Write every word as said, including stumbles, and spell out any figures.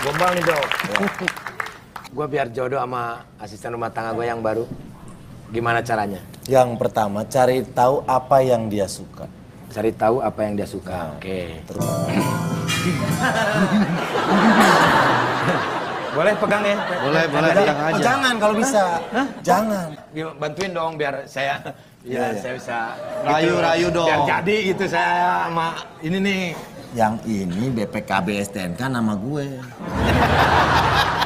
Gombal nih dok. Ya. Gue biar jodoh sama asisten rumah tangga gue yang baru. Gimana caranya? Yang pertama, cari tahu apa yang dia suka. Cari tahu apa yang dia suka. Nah, Oke. Terus. Boleh pegang ya? Boleh, boleh, pegang Oh, aja. jangan kalau bisa. Hah? Jangan. Gimana, bantuin dong biar saya ya, Iya, iya. saya bisa Rayu-rayu gitu, dong. Biar jadi gitu saya sama ini nih. Yang ini B P K B S T N K nama gue.